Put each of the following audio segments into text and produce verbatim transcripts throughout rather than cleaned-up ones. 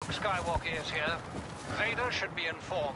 Skywalker is here. Vader should be informed.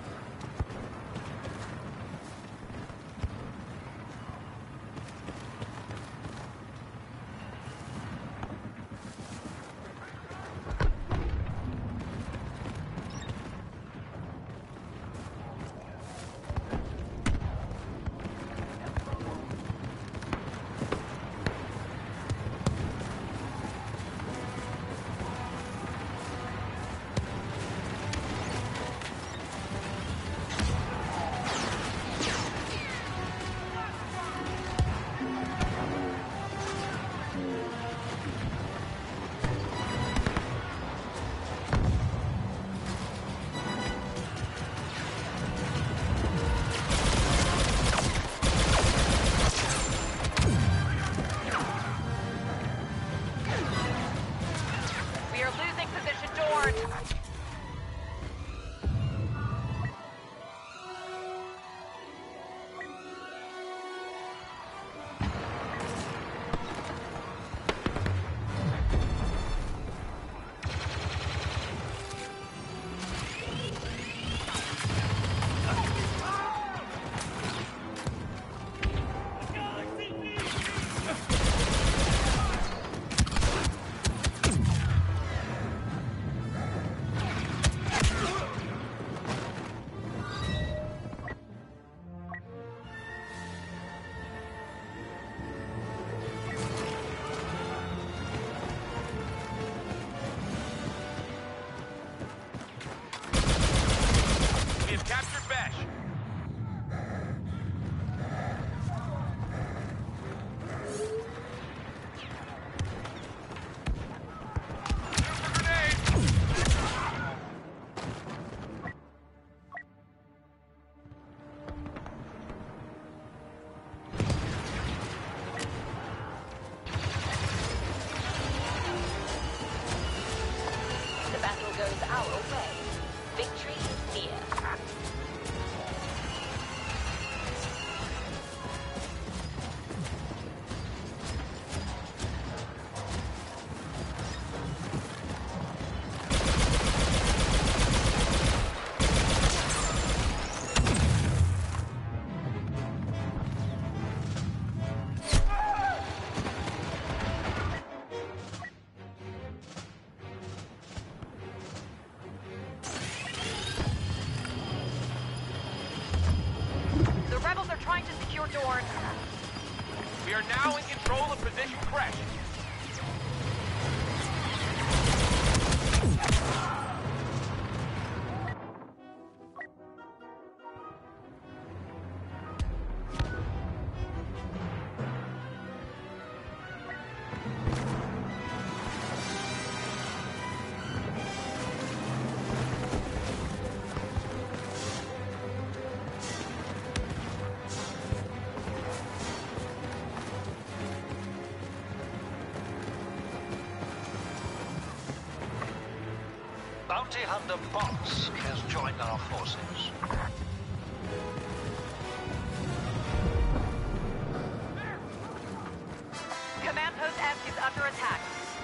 We are now in control of position Crash. Bounty Hunter Box has joined our forces. Command Post F is under attack.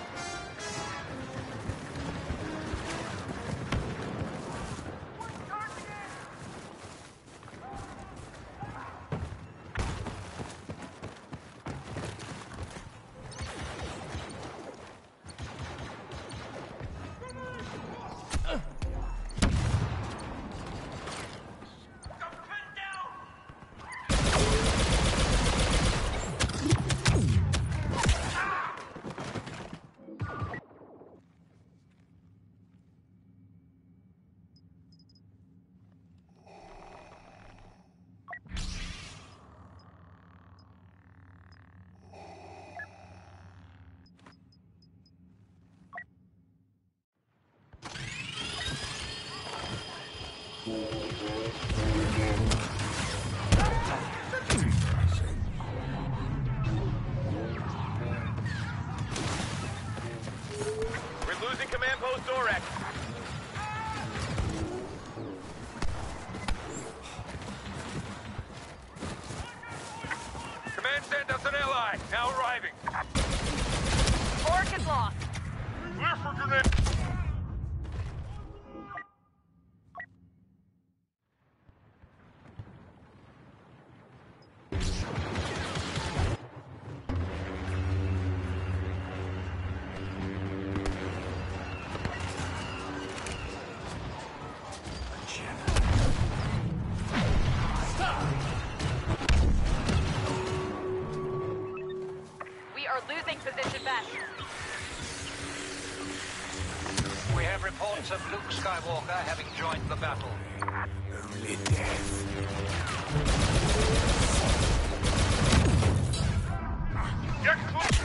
We're losing Command Post Dorek. Command sent us an ally, now arriving. Orc is lost. Clear for grenade. We're losing position back. We have reports of Luke Skywalker having joined the battle. Only death. Get close!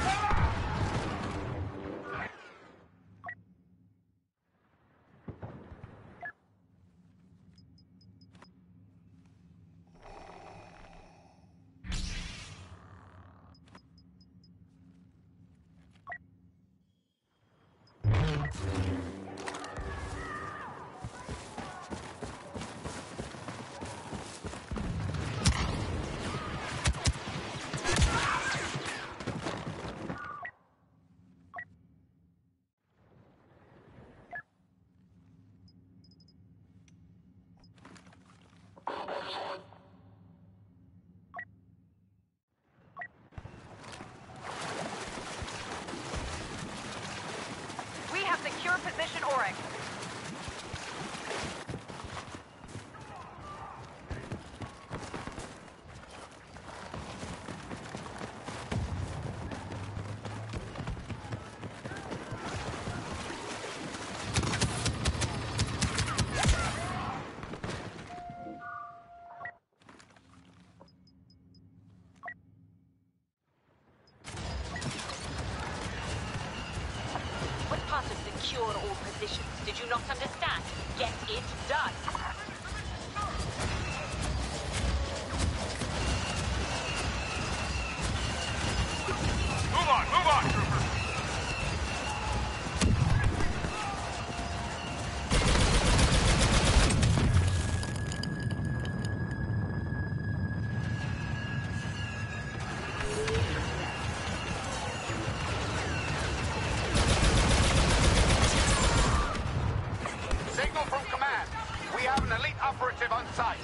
We have secure position Oryx. What part of secure all positions did you not understand? Get it done. Move on, move on, trooper! Signal from command. We have an elite operative on site.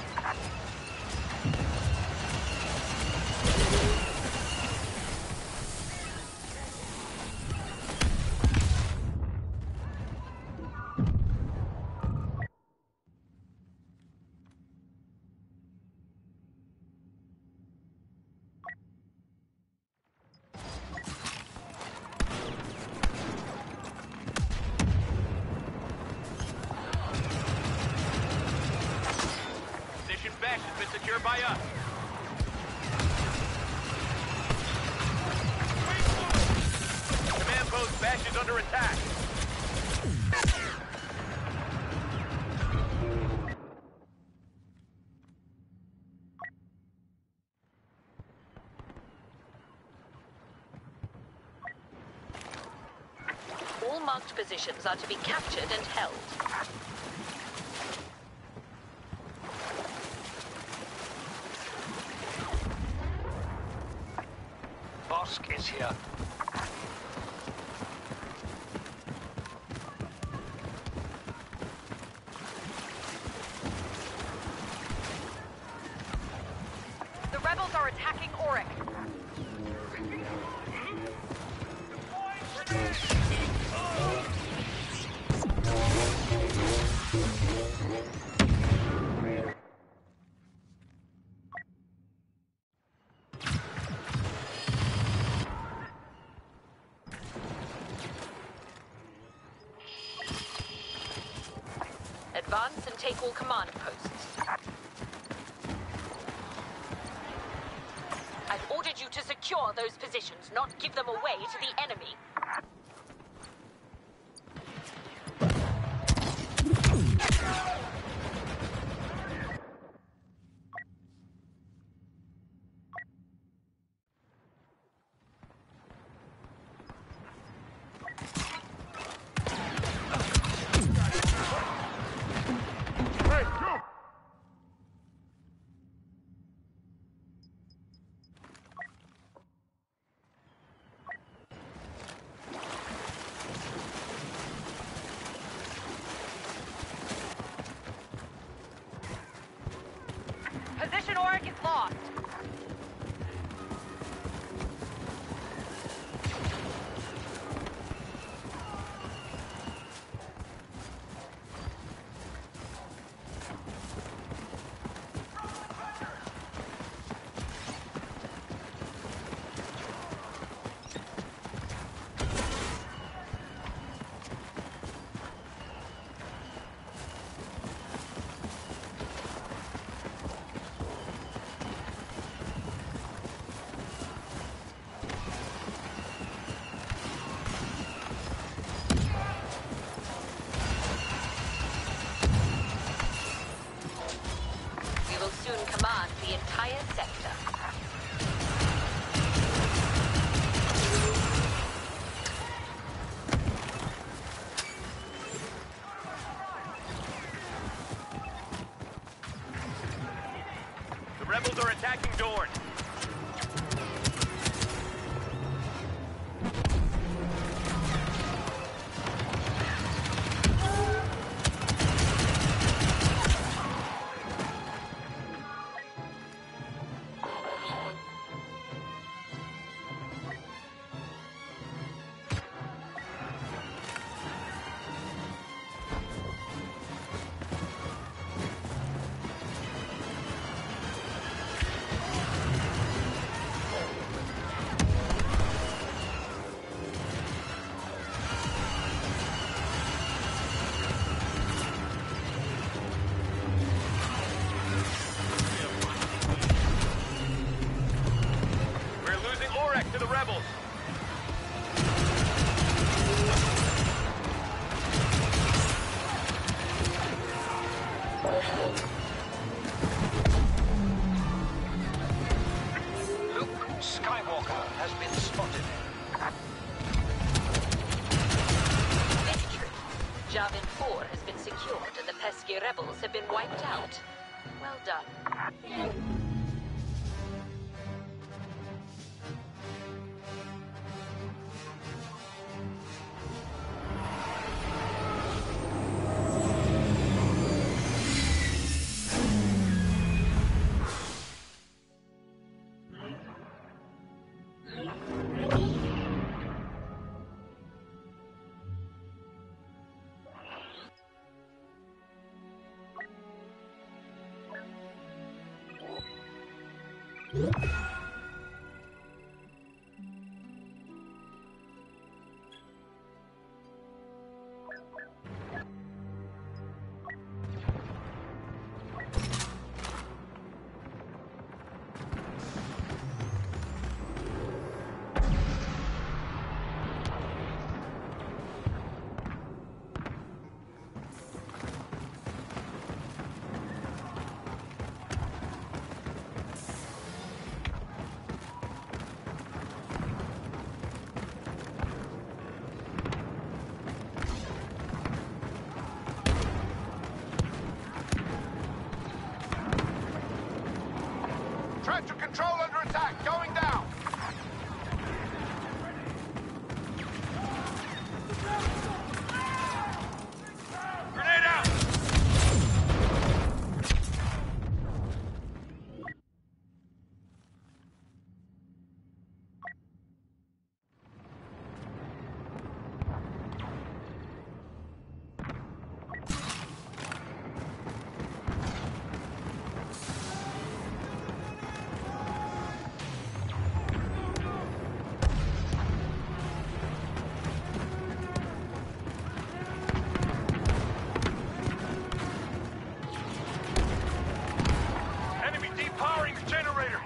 Position Besh has been secured by us. Command post Besh is under attack. All marked positions are to be captured and held. Bosk is here. The rebels are attacking Oryx. Advance and take all command posts. I've ordered you to secure those positions, not give them away to the enemy. rebels are attacking Dorne. To the rebels. Luke Skywalker has been spotted. Victory. Javin four has been secured and the pesky rebels have been wiped out. Well done. Trench control under attack, going down. Grenade out! Enemy depowering the generator!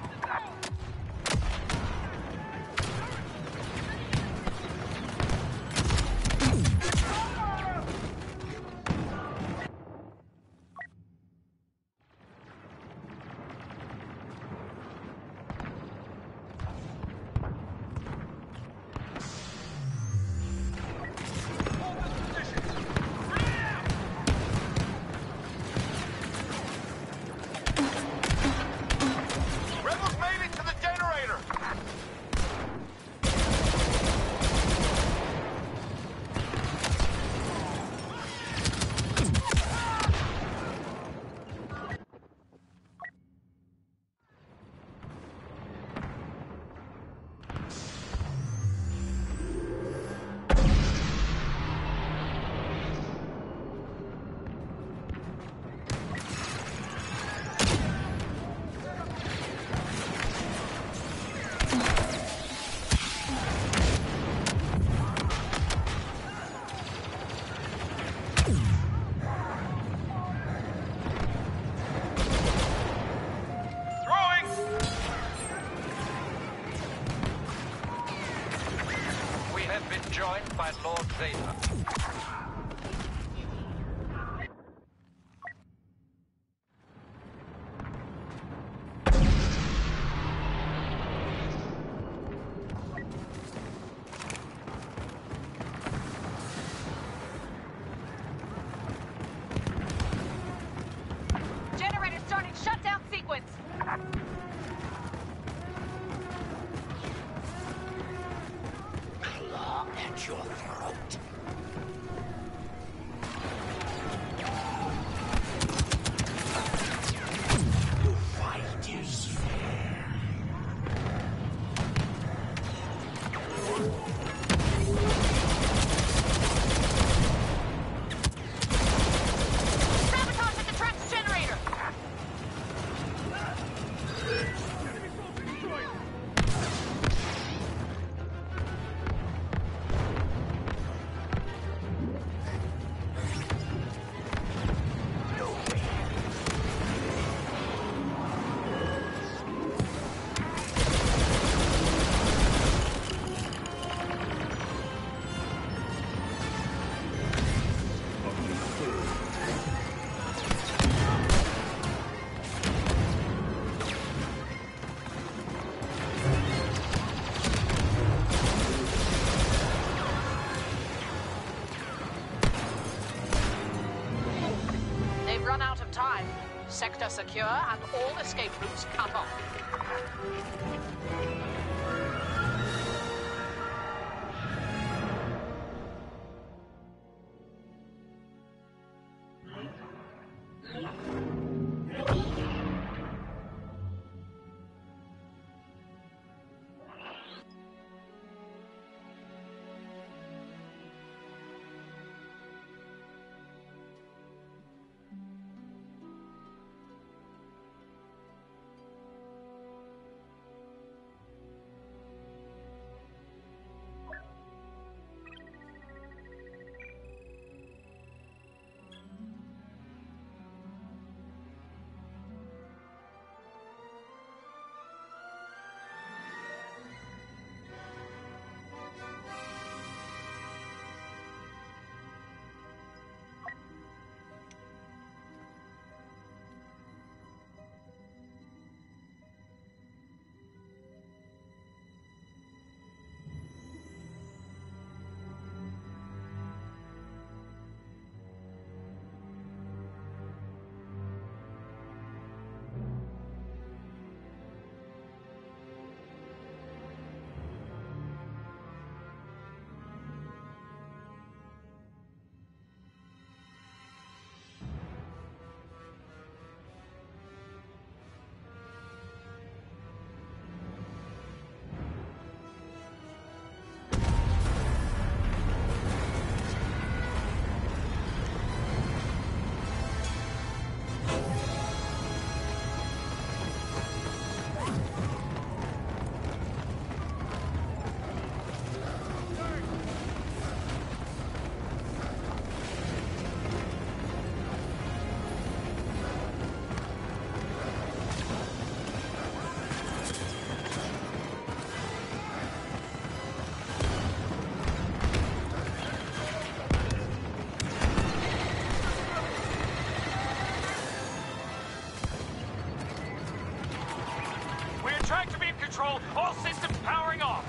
Rebels made it to the generator. We have been joined by Lord Vader. Generator starting shutdown sequence. sector secure and all escape routes cut off. Track to be in control. All systems powering off.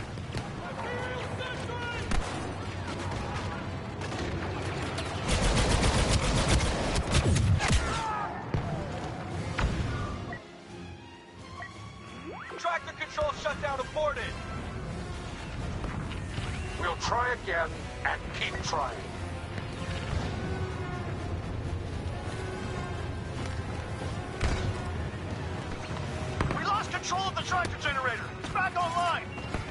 Tractor control shutdown aborted. We'll try again and keep trying. Control of the tractor generator. It's back online.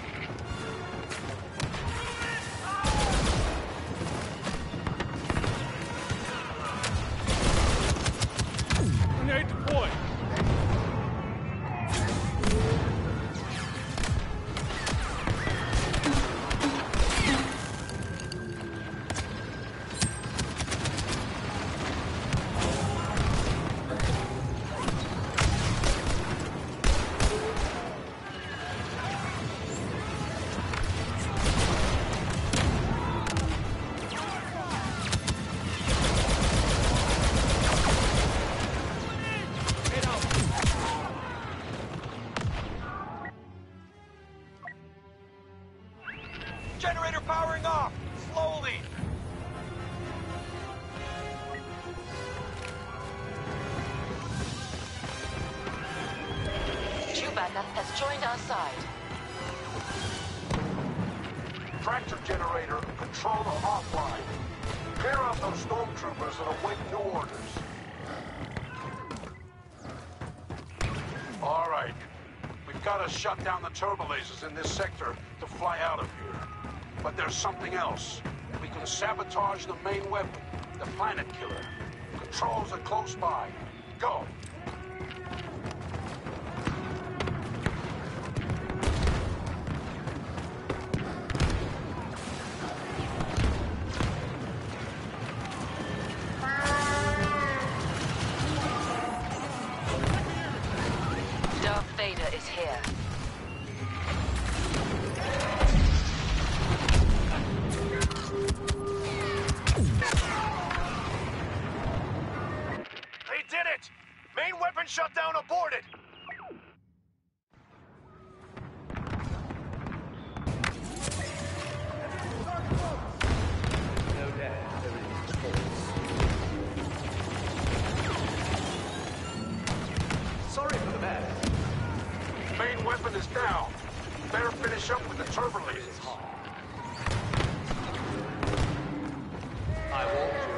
Grenade deployed. Generator powering off! Slowly! Chewbacca has joined our side. Tractor generator, control are offline. Clear out those stormtroopers and await new orders. All right. We've got to shut down the turbo lasers in this sector to fly out of here. But there's something else. We can sabotage the main weapon, the planet killer. Controls are close by. Go. Darth Vader is here. They did it! Main main weapon is down. Better finish up with the turbo lasers. I warned you.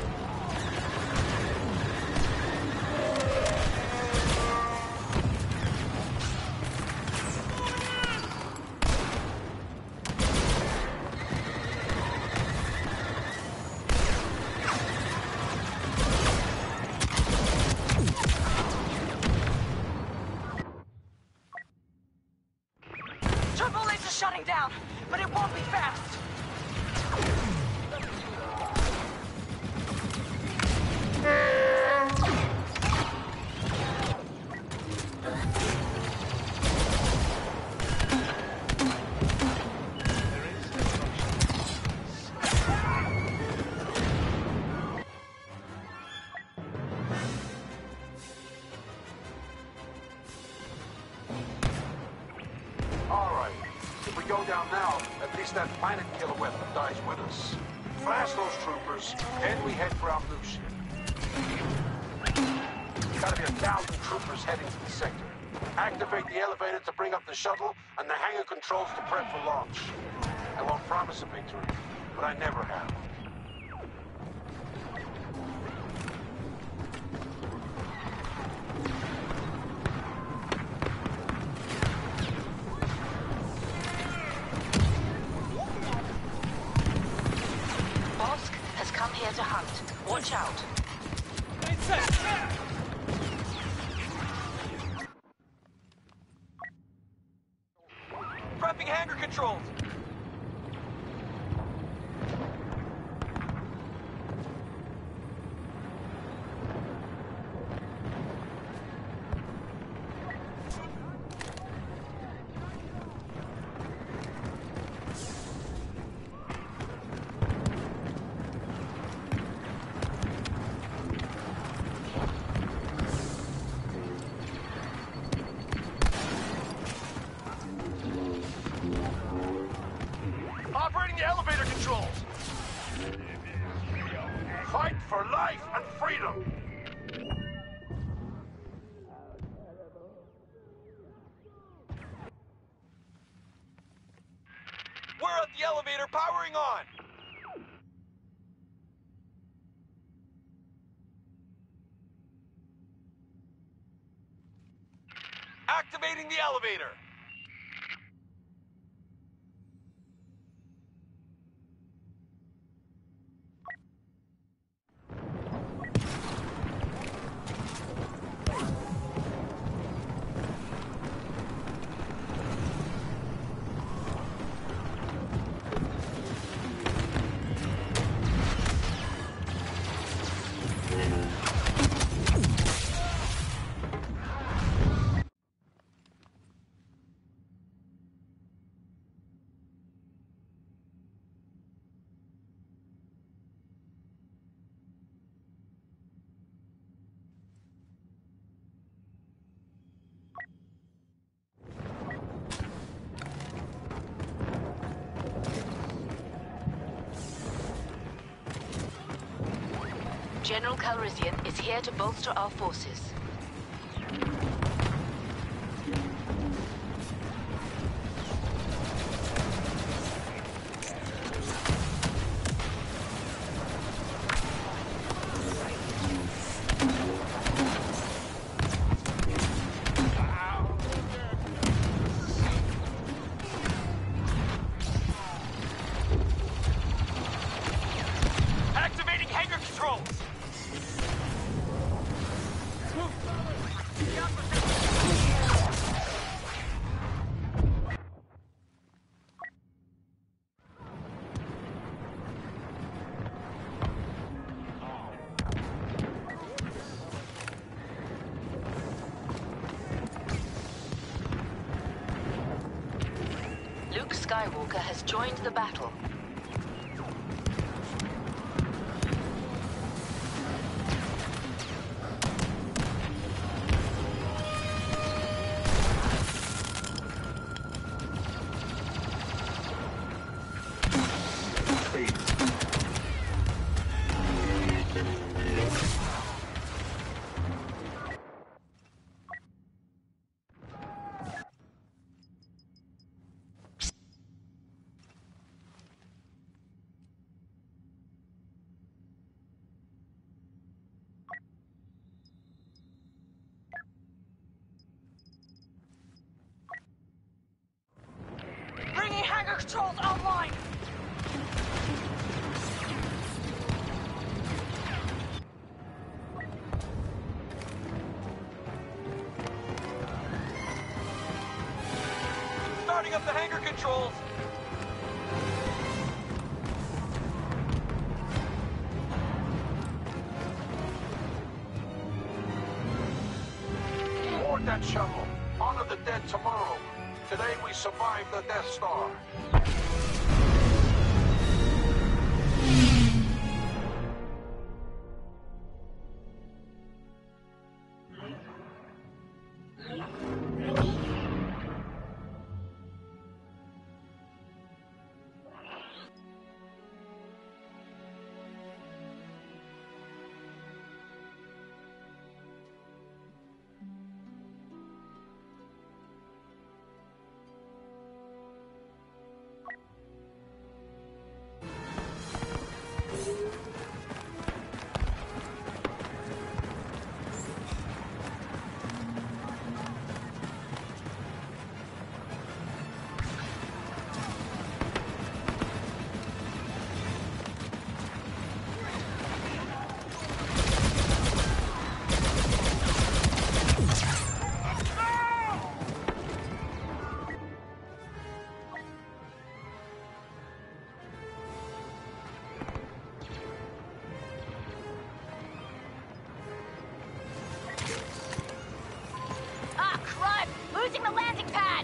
Turbo laser shutting down, but it won't be fast. All right. If we go down now, at least that planet killer weapon dies with us. Flash those troopers, and we head for our new ship. Gotta be a thousand troopers heading to the sector. Activate the elevator to bring up the shuttle, and the hangar controls to prep for launch. I won't promise a victory, but I never have. Bosk has come here to hunt. Watch out. Prepping hangar controls. Operating the elevator controls. Fight for life and freedom! We're at the elevator, powering on. Activating the elevator. General Calrissian is here to bolster our forces. Activating hangar controls. Luke Skywalker has joined the battle. controls online! Starting up the hangar controls! Board that shuttle. Honor the dead tomorrow. Today we survived the Death Star. Ah, crud! Losing the landing pad!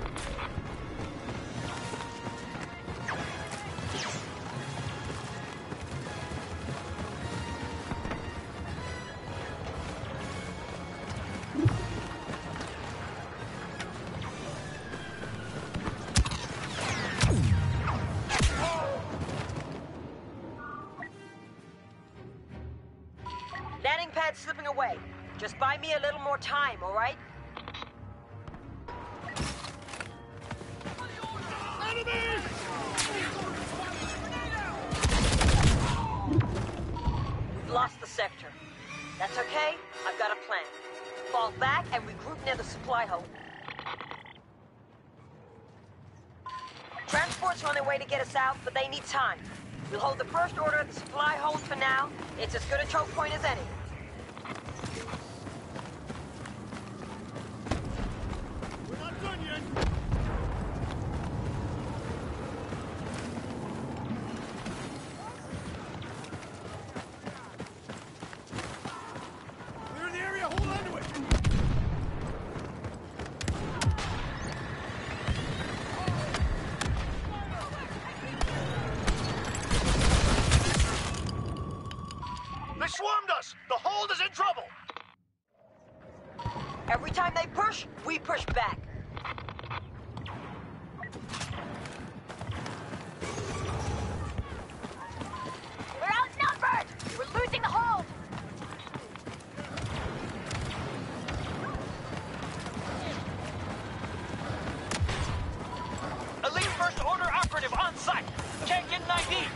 Landing pad slipping away. Just buy me a little more time, all right? We've lost the sector. That's okay. I've got a plan. Fall back and regroup near the supply hold. Transports are on their way to get us out, but they need time. We'll hold the first order at the supply hold for now. It's as good a choke point as any. They swarmed us! The hold is in trouble! Every time they push, we push back. We're outnumbered! We're losing the hold! Elite First Order operative on site! Can't get an I D!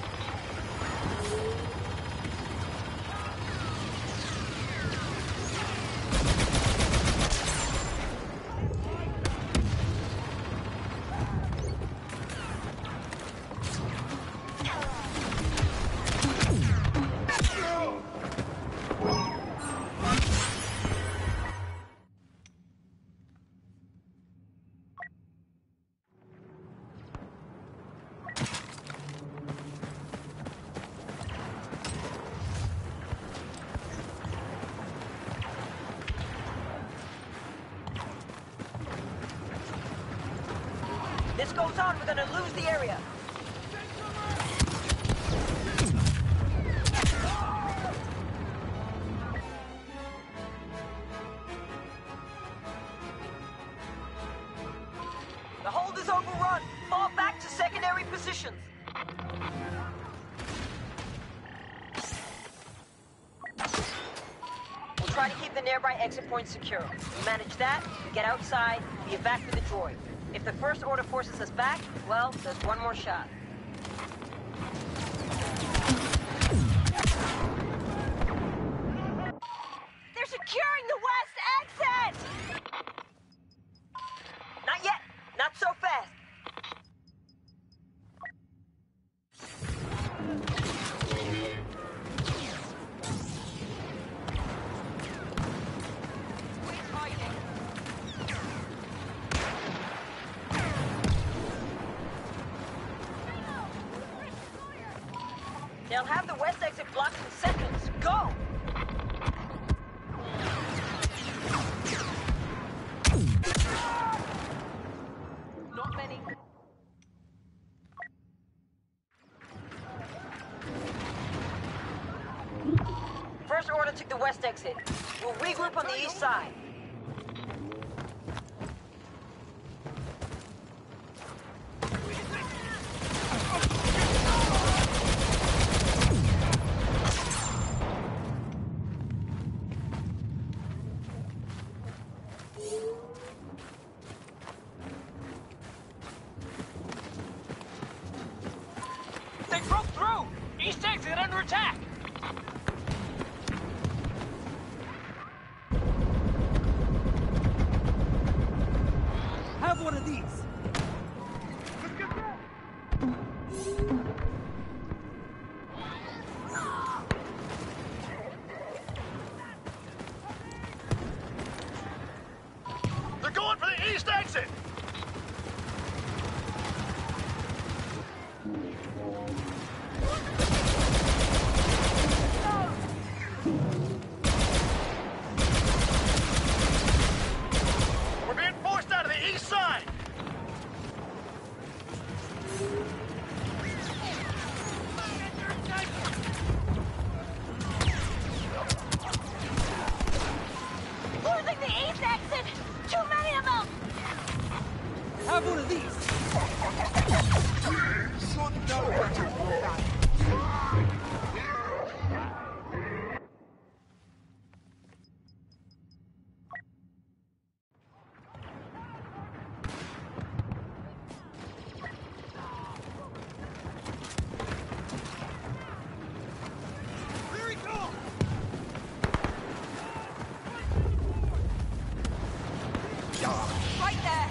This goes on, we're gonna lose the area. The hold is overrun. Fall back to secondary positions. We'll try to keep the nearby exit points secure. We manage that, we get outside, we evac with the droid. If the First Order forces us back, well, there's one more shot. They're securing the west exit! Not yet! Not so fast! They'll have the west exit blocked in seconds. Go! Not many. First order took the west exit. We'll regroup on the east side. They broke through! East exit under attack! Have one of these. They're going for the east exit! We're being forced out of the east side! Losing the east exit! Too many of them! Have one of these. Right there!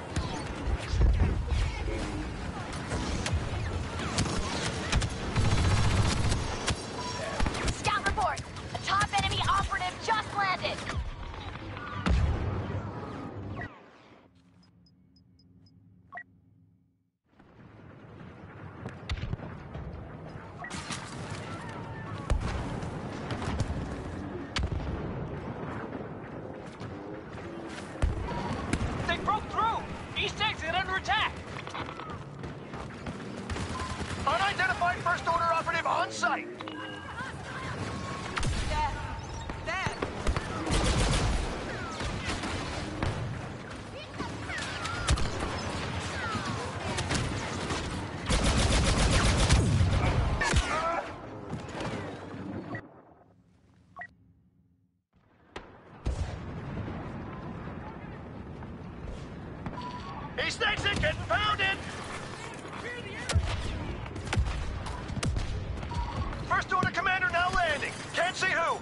Scout report! A top enemy operative just landed! They broke through! East exit under attack! Unidentified first order operative on site! There. There! East exit getting pounded! First order commander now landing. Can't see who.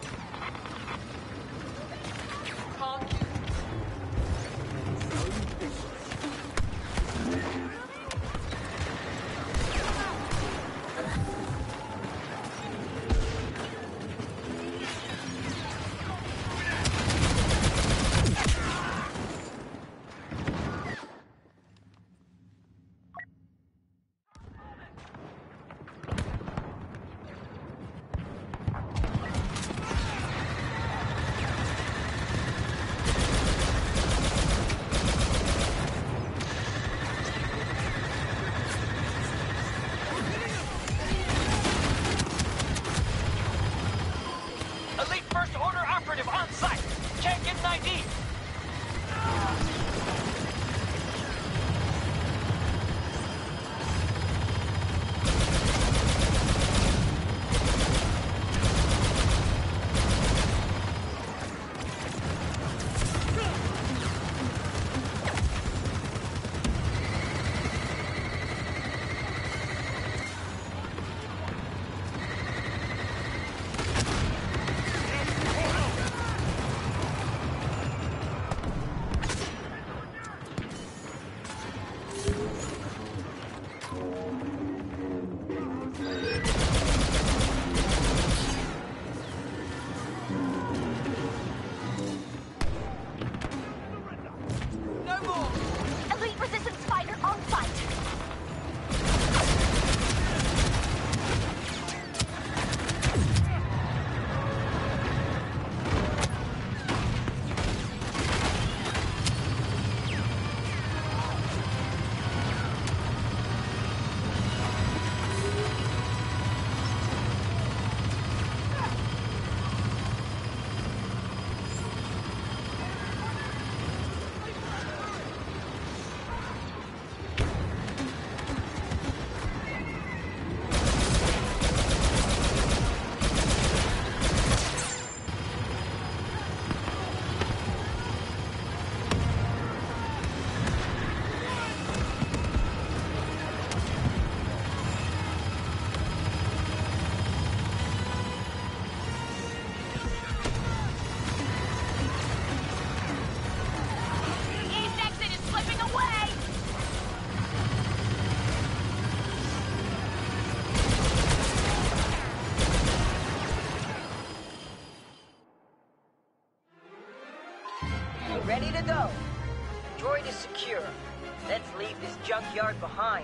Elite first order operative on site. Can't get an I D. No more. Elite resistance fighter on site! leave this junkyard behind.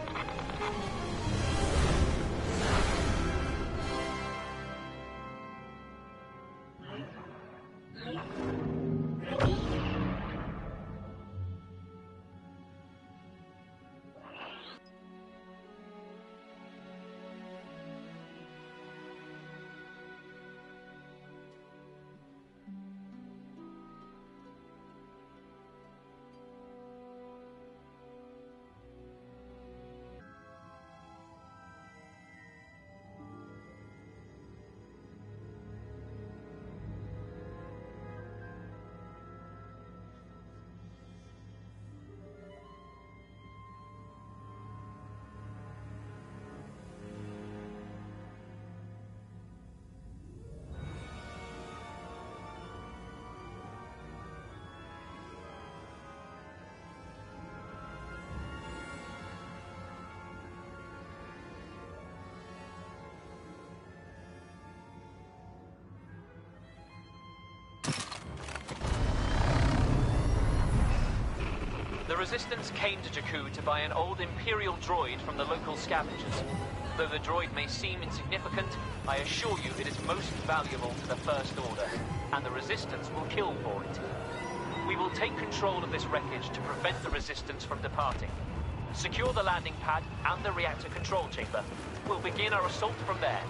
The Resistance came to Jakku to buy an old Imperial droid from the local scavengers. Though the droid may seem insignificant, I assure you it is most valuable to the First Order, and the Resistance will kill for it. We will take control of this wreckage to prevent the Resistance from departing. Secure the landing pad and the reactor control chamber. We'll begin our assault from there.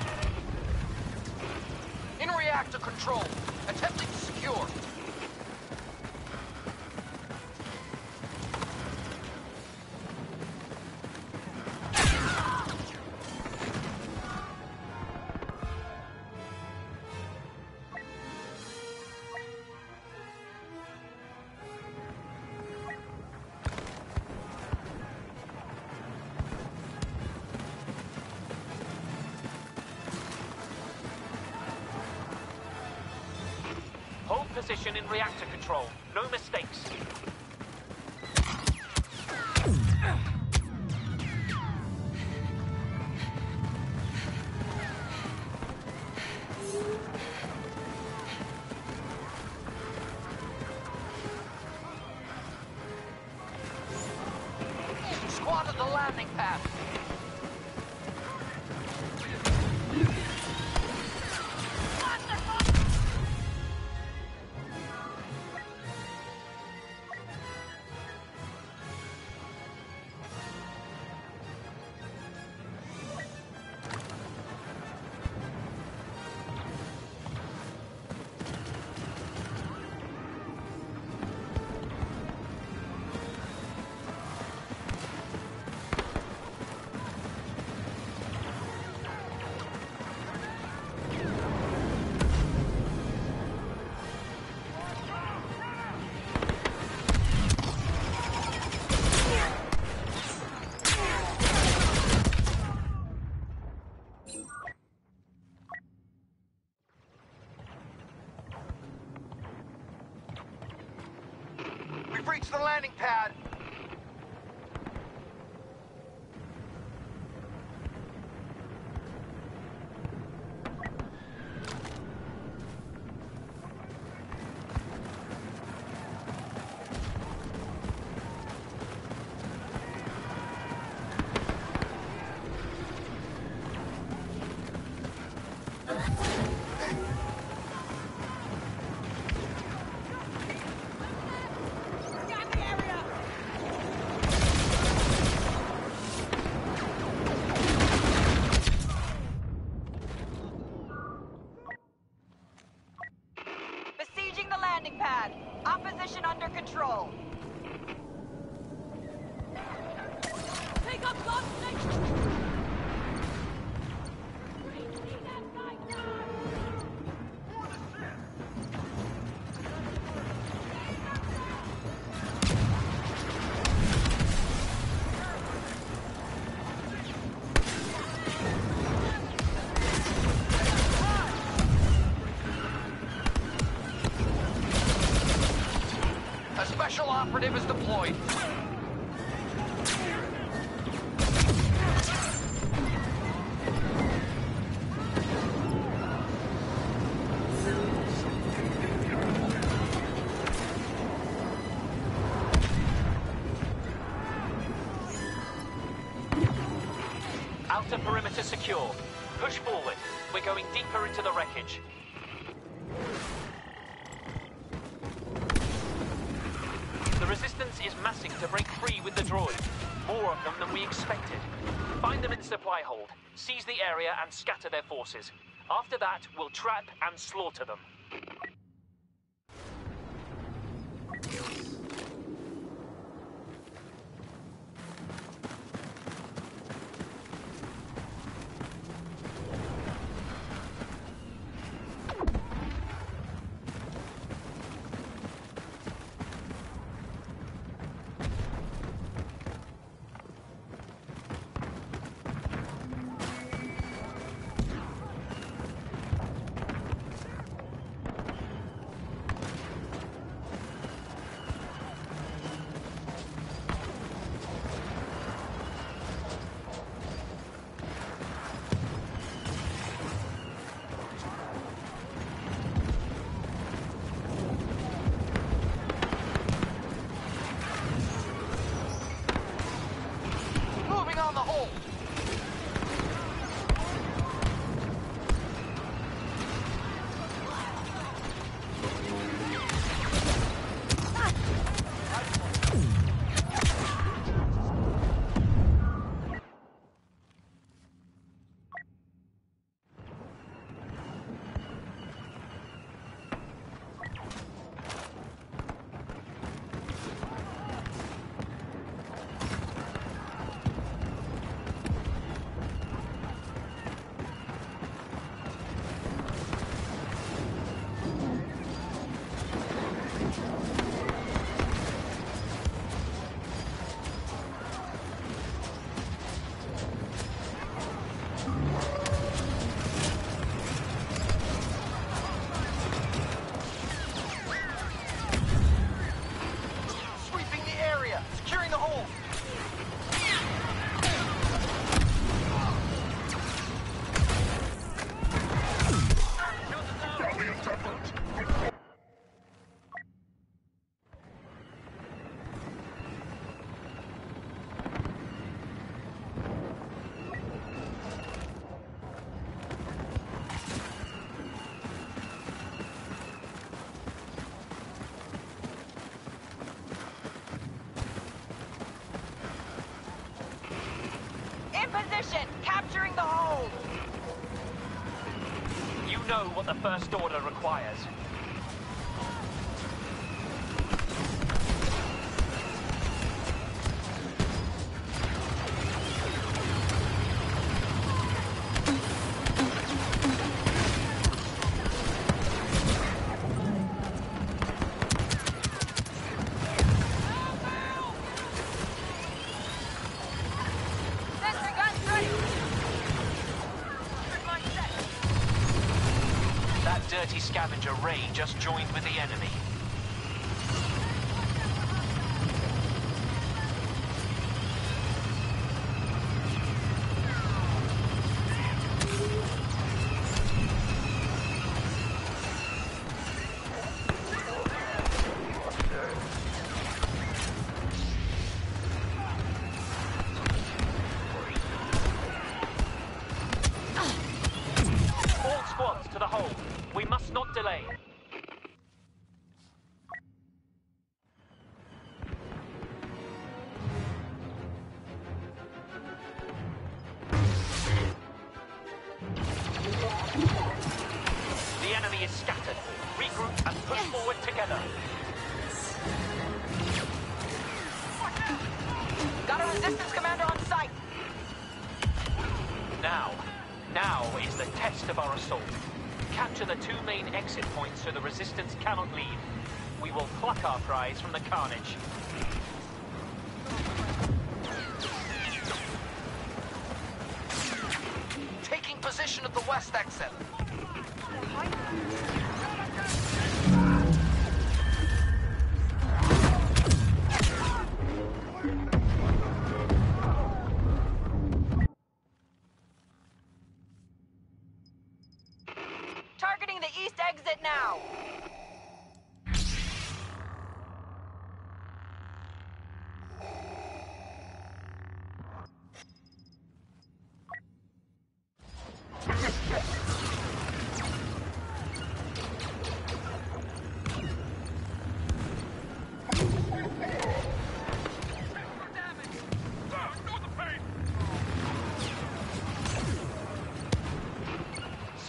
In reactor control. Attempting to secure. Position in reactor control. No mistakes. Squad at the landing pad. We've reached the landing pad. Pad. Opposition under control. Take up God's nation! Special operative is deployed. Outer perimeter secure. Push forward. We're going deeper into the wreckage. The Resistance is massing to break free with the droid. More of them than we expected. Find them in the supply hold, seize the area and scatter their forces. After that, we'll trap and slaughter them. On the hole! Capturing the hold! You know what the First Order requires. Dirty scavenger Ray just joined with the enemy. All squads to the hold. We must not delay. The enemy is scattered. Regroup and push forward together. Got a Resistance commander on site. Now, now is the test of our assault. Capture the two main exit points so the Resistance cannot leave. We will pluck our prize from the carnage. Taking position at the west exit. Targeting the east exit now!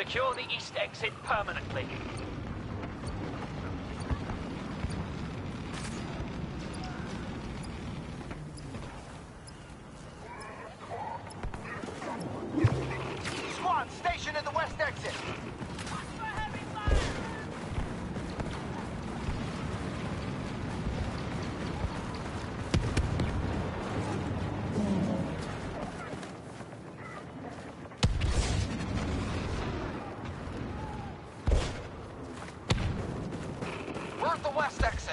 Secure the east exit permanently. Squad, station at the west exit. We're at the west exit.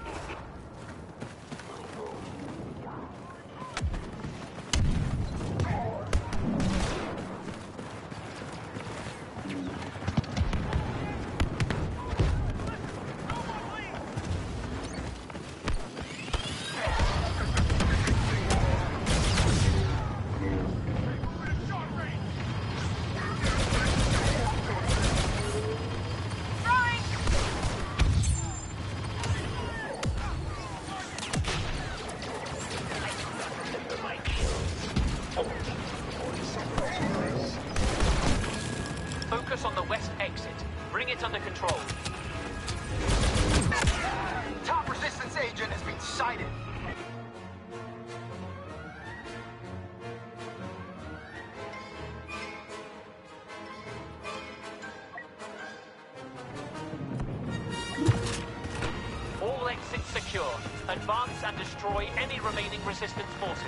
Focus on the west exit. Bring it under control. Top resistance agent has been sighted. All exits secure. Advance and destroy any remaining resistance forces.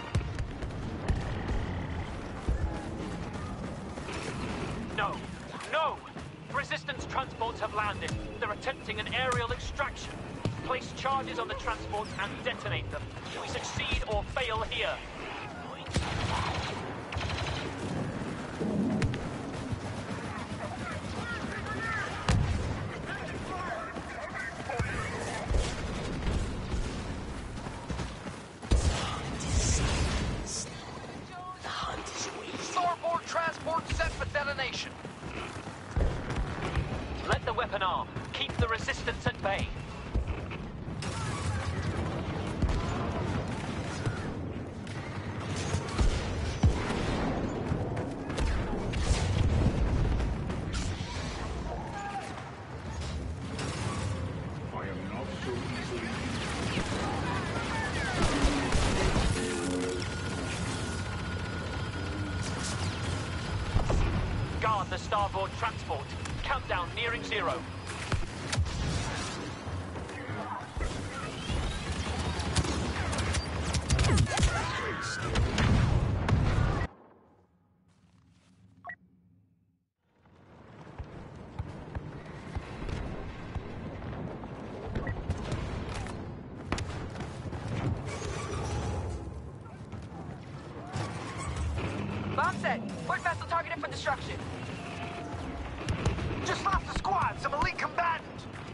No! No! Resistance transports have landed. They're attempting an aerial extraction. Place charges on the transports and detonate them. We succeed or fail here. Starboard transport set for detonation. Let the weapon arm. Keep the resistance at bay. I am not so easily. Guard the starboard transport. Countdown nearing zero. Bomb set. Port vessel targeted for destruction. Just lost the squad. Some elite combatant.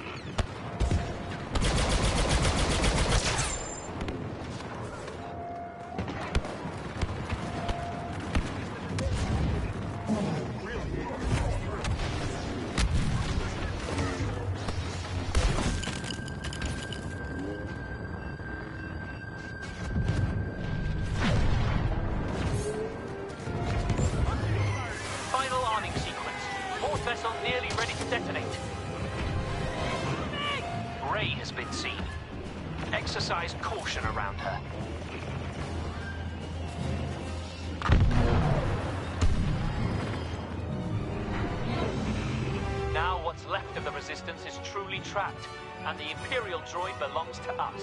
Final arming sequence. Fourth vessel nearly ready to detonate. Ray has been seen. Exercise caution around her. Now what's left of the Resistance is truly trapped, and the Imperial droid belongs to us.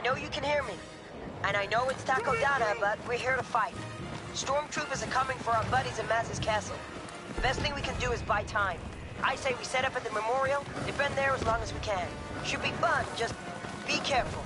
know you can hear me. And I know it's Taco Dada, but we're here to fight. Stormtroopers are coming for our buddies in Maz's castle. The best thing we can do is buy time. I say we set up at the memorial, defend there as long as we can. Should be fun, just be careful.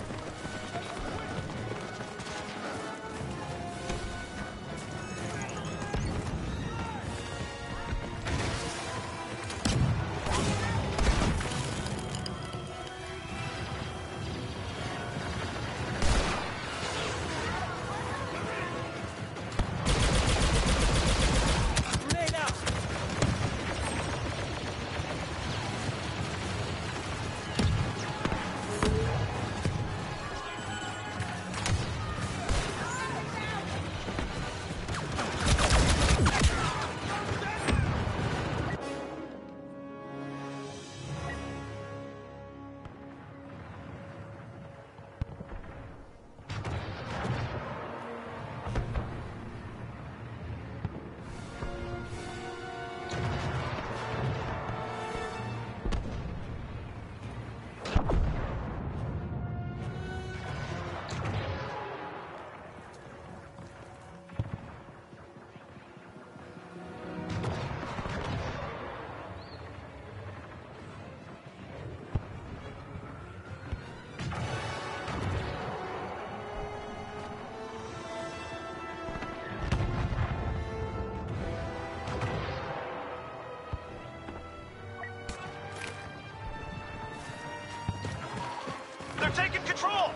They're taking control!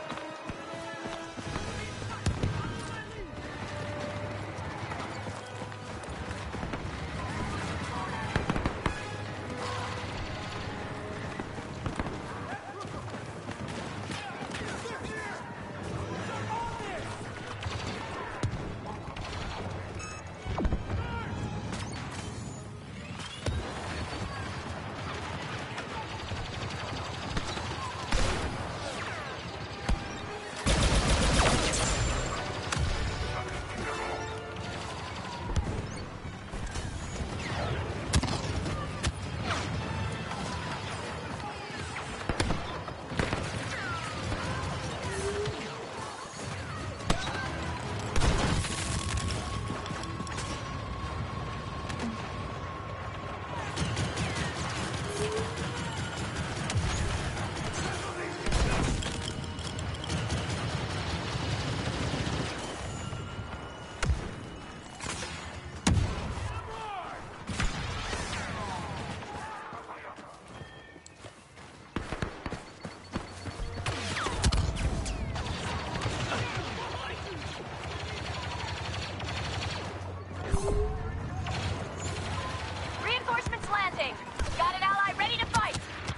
Reinforcements landing. Got an ally ready to fight.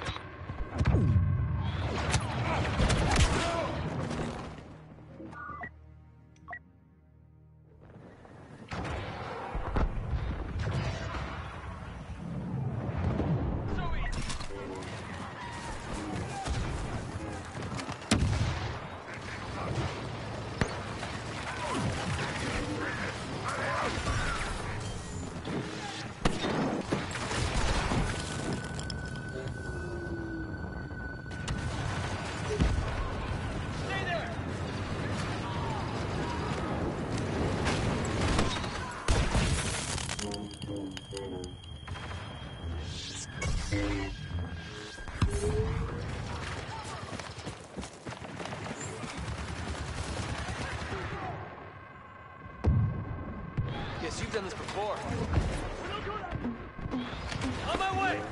Guess you've done this before. On my way!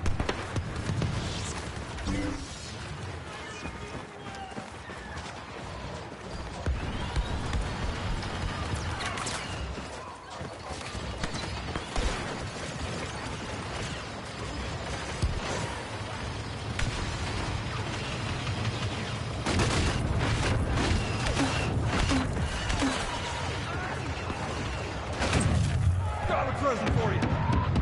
Frozen for you.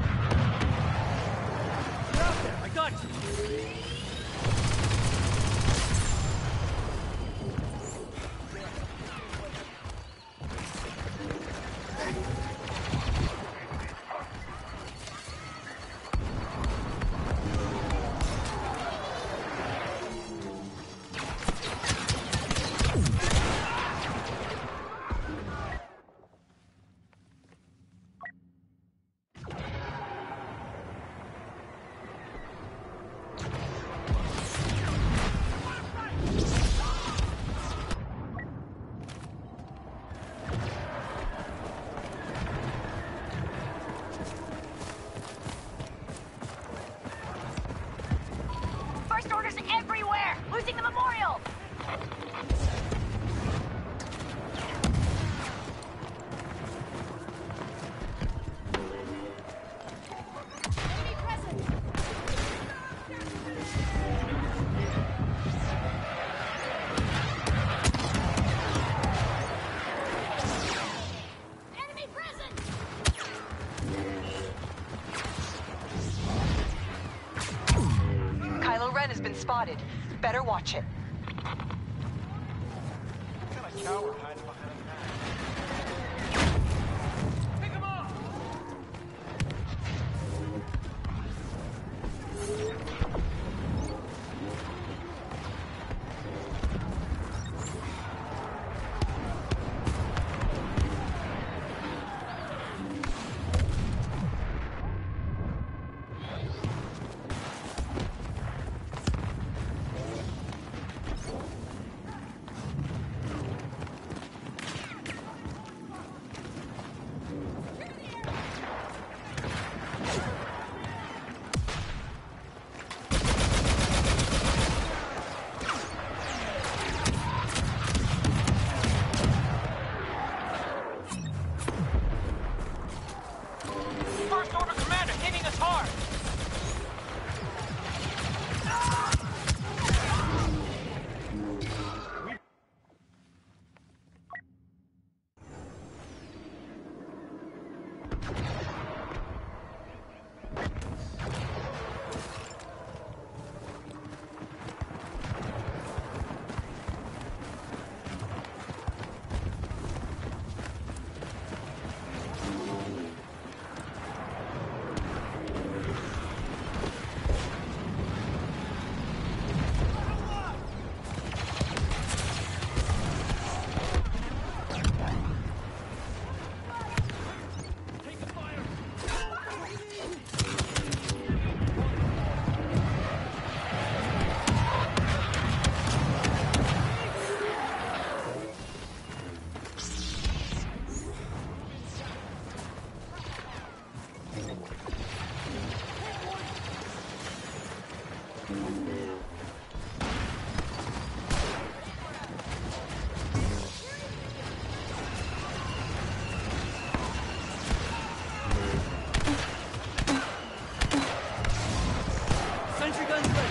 Get out there, I got you. spotted. Better watch it. What kind of coward hiding behind a man? Pick him up! First Order Commander hitting us hard! Sentry guns ready.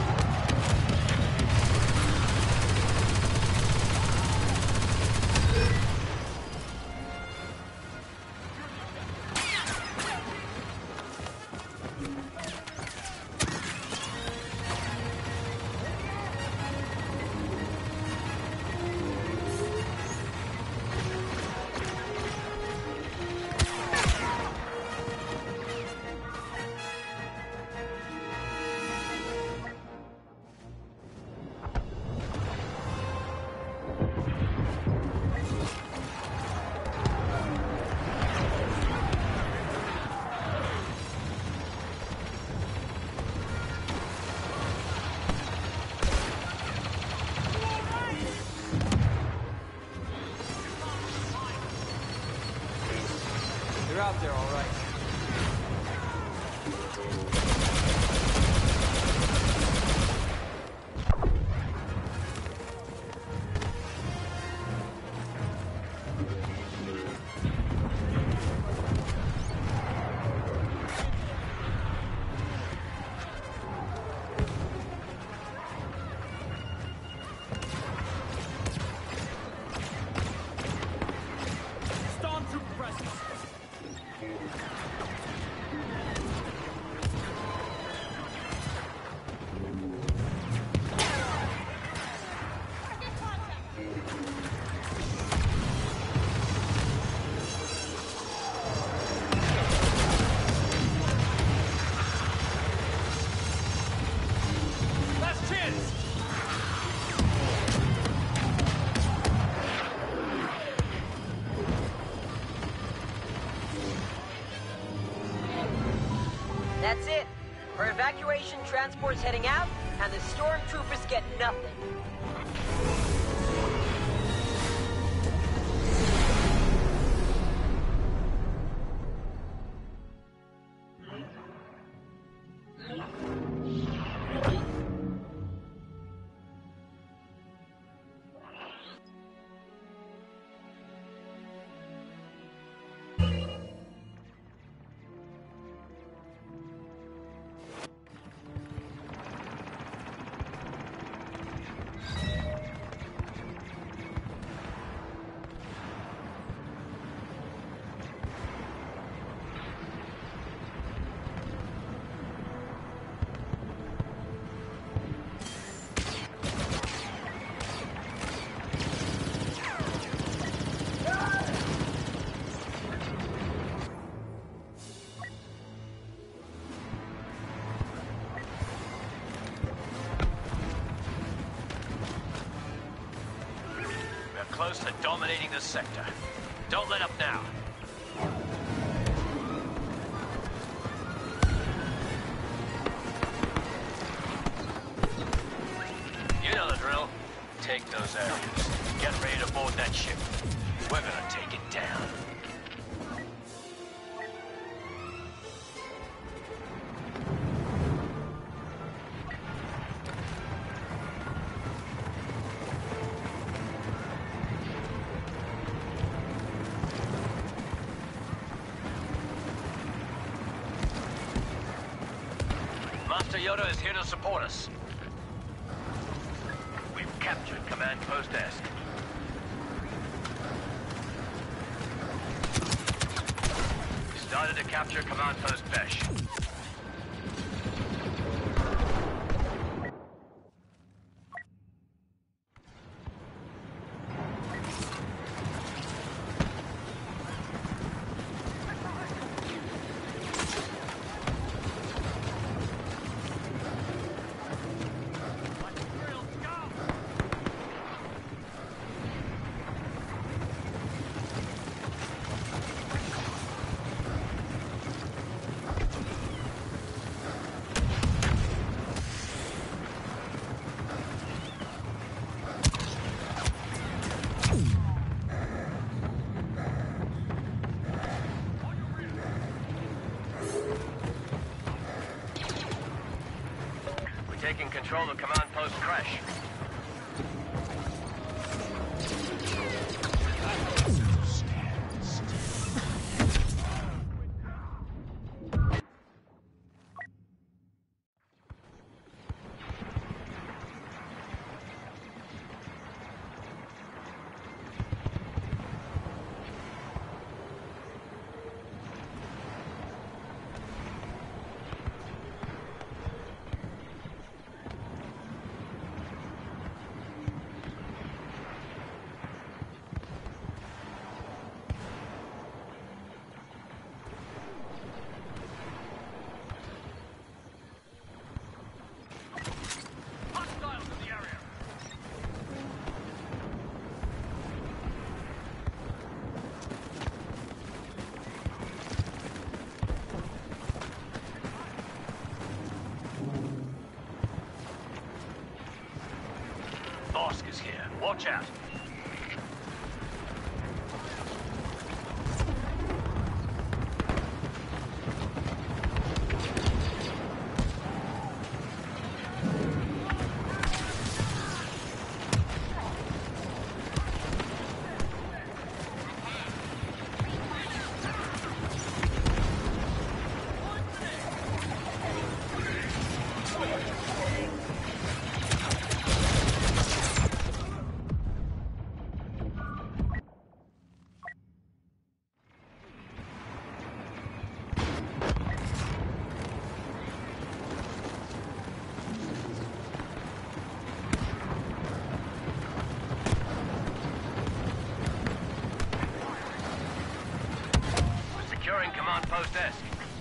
You're out there, all right. Stormtrooper presence. Last chance! That's it. Our evacuation transport's heading out, and the stormtroopers get nothing. close to dominating this sector. Don't let up now. You know the drill. Take those areas. Get ready to board that ship. We're gonna take it down. Master Yoda is here to support us. We've captured Command Post Esk. Started to capture Command Post Besh. Taking control of Command Post Crash. Bosk is here. Watch out. Securing Command Post Esk.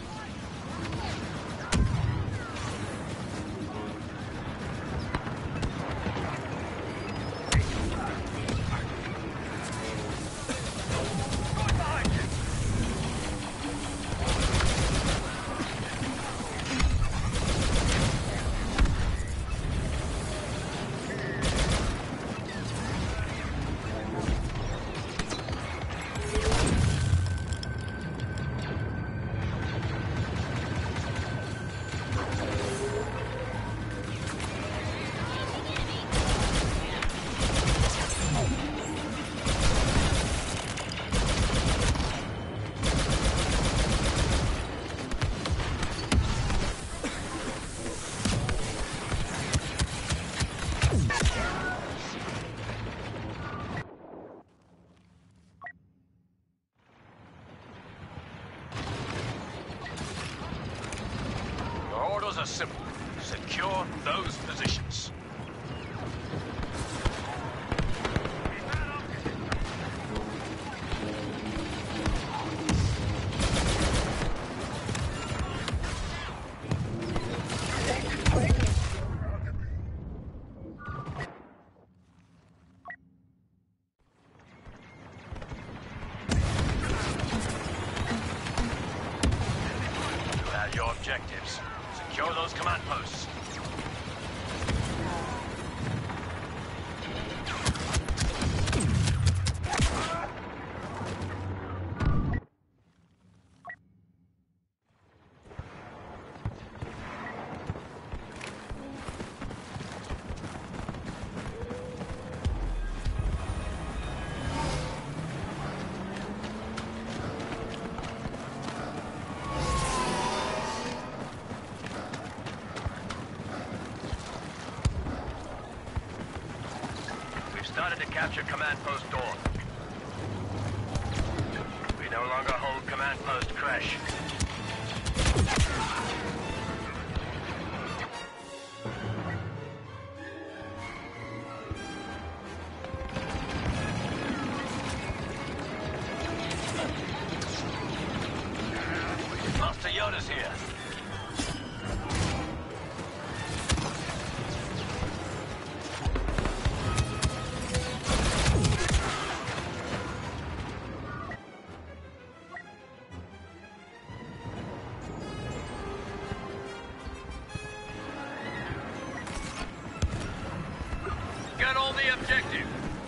Are simple. Secure those positions. objectives. Secure those command posts. Started to capture command post Dawn. We no longer hold command post Crash. Master Yoda's here. Got all the objective.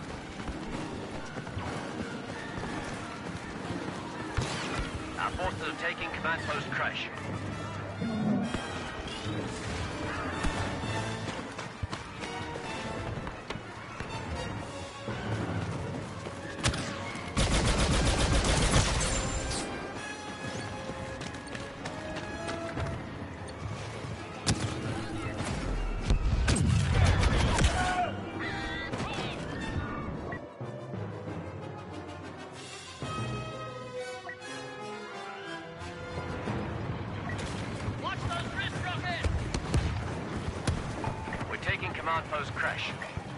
Our forces are taking command post Crash. Command post Crash.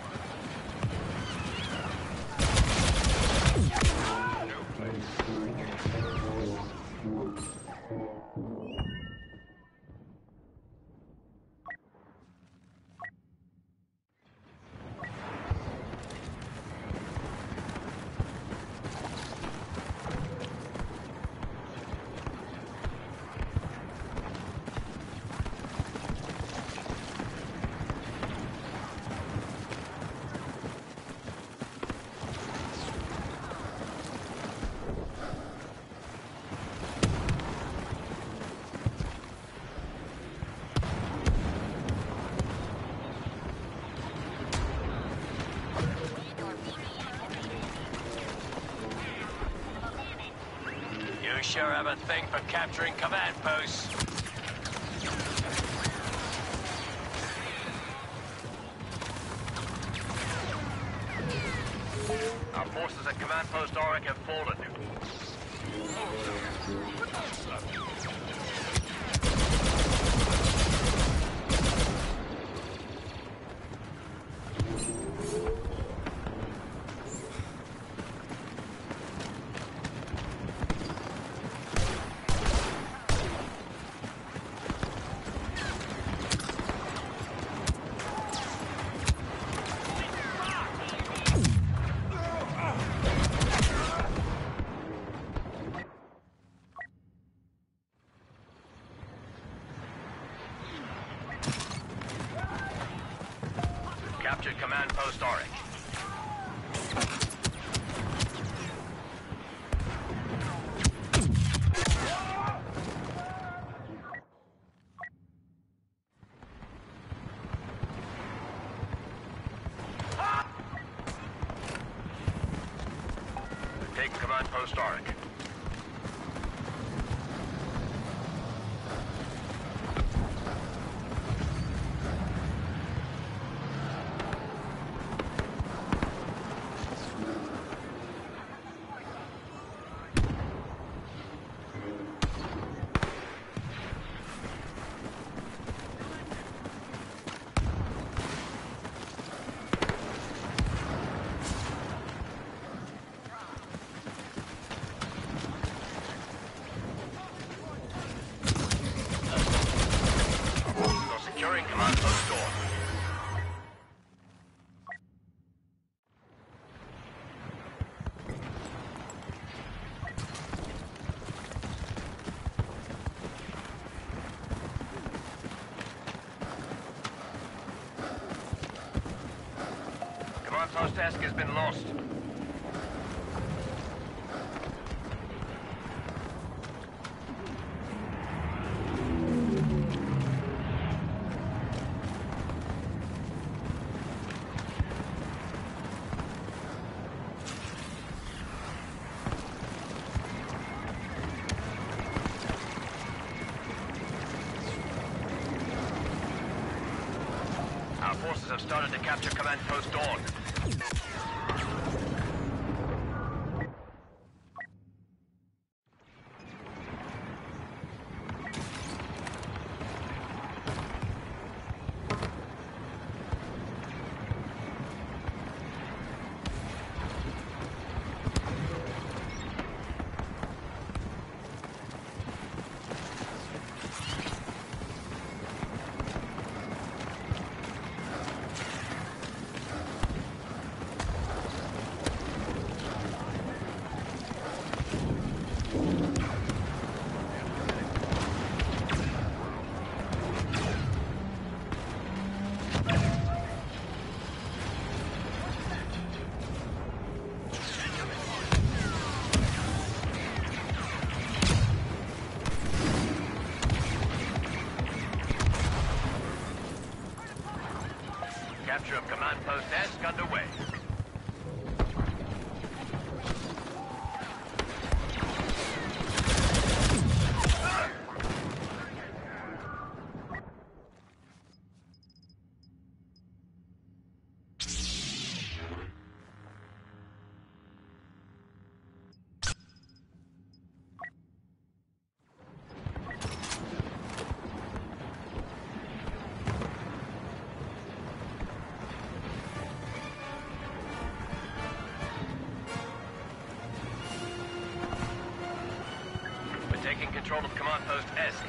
You sure have a thing for capturing command posts. Our forces at command post Auric have fallen. Captured command post Auric. Take command post Auric. Post Esk has been lost. Our forces have started to capture Command Post Dawn. Capture of Command Post Esk underway. Taking control of Command Post Esk.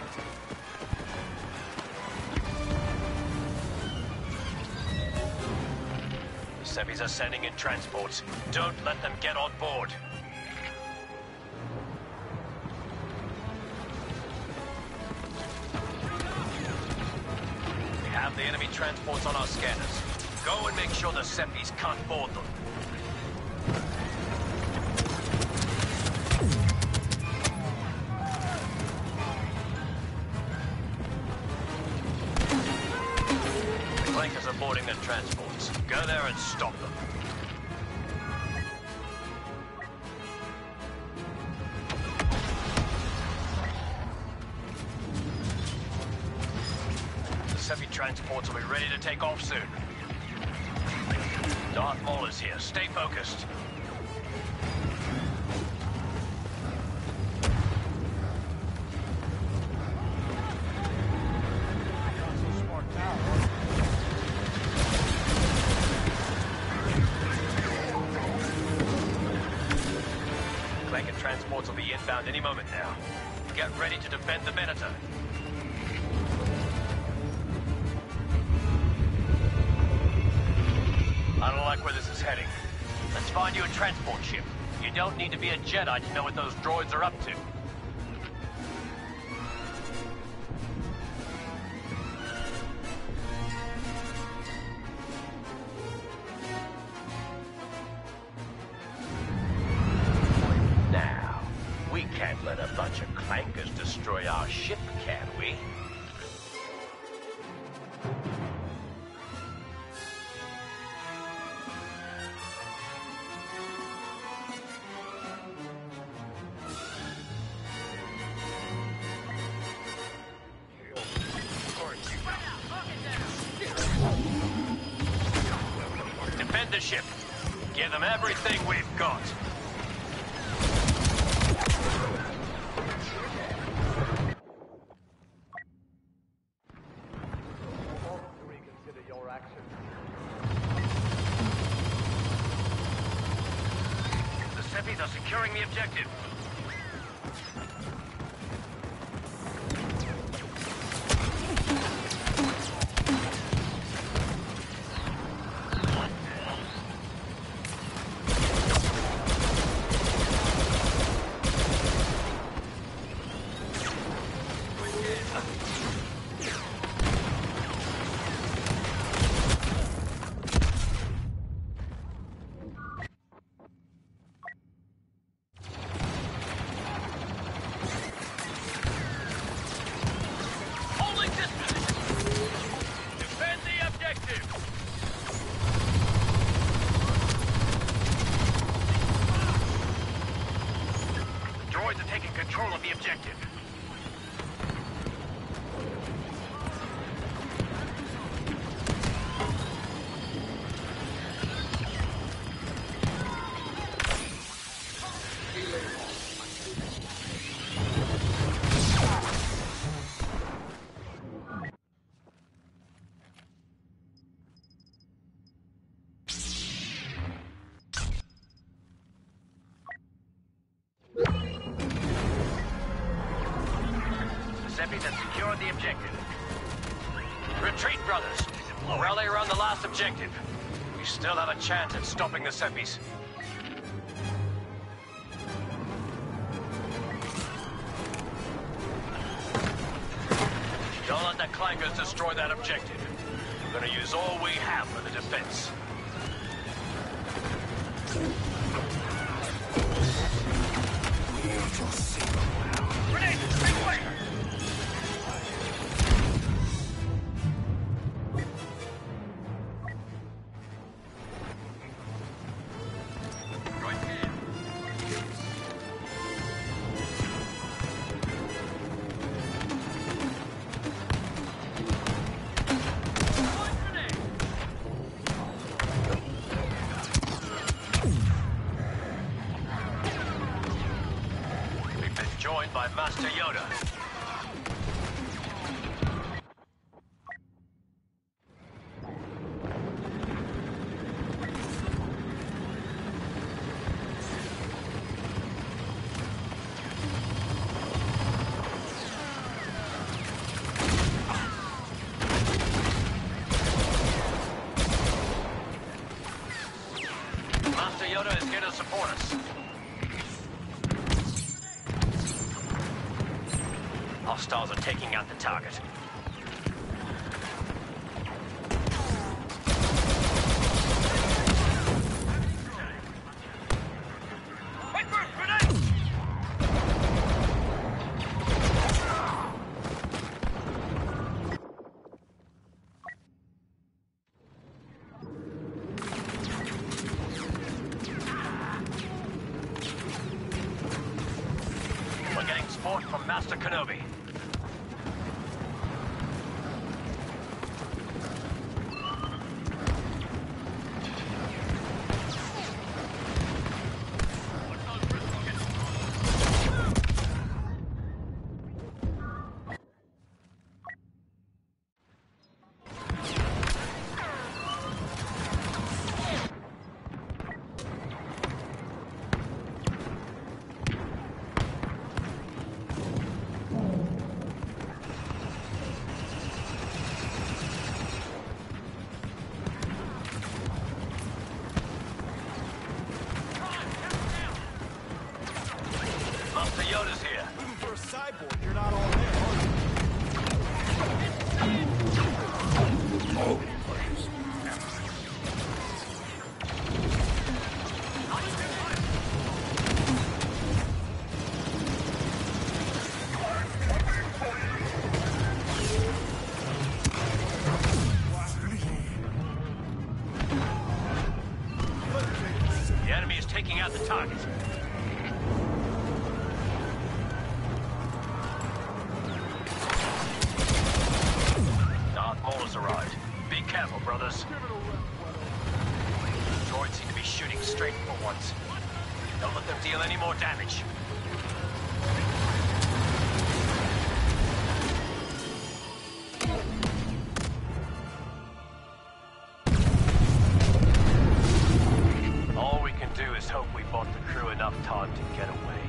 The Seppies are sending in transports. Don't let them get on board. We have the enemy transports on our scanners. Go and make sure the Seppies can't board them. Flankers are boarding their transports. Go there and stop them. The Seppi transports will be ready to take off soon. Darth Maul is here. Stay focused. Flanker transports will be inbound any moment now. Get ready to defend the Venator. I don't like where this is heading. Let's find you a transport ship. You don't need to be a Jedi to know what those droids are up to. Now, we can't let a bunch of clankers destroy our ship, can we? Defend the ship. Give them everything we've got. Reconsider your actions. The Seppies are securing the objective. Droids are taking control of the objective. Seppies have secured the objective. Retreat, brothers. Rally around the last objective. We still have a chance at stopping the Seppies. Don't let the clankers destroy that objective. We're gonna use all we have for the defense. Grenade! Big way! Joined by Master Yoda. Master Yoda is here to support us. Hostiles are taking out the target. Wait for it, grenade! We're getting support from Master Kenobi. Master Yoda's here. Even for a cyborg, you're not all there, are you? The enemy is taking out the target. Darth Maul has arrived. Be careful, brothers. Droids seem to be shooting straight for once. Don't let them deal any more damage. All we can do is hope we bought the crew enough time to get away.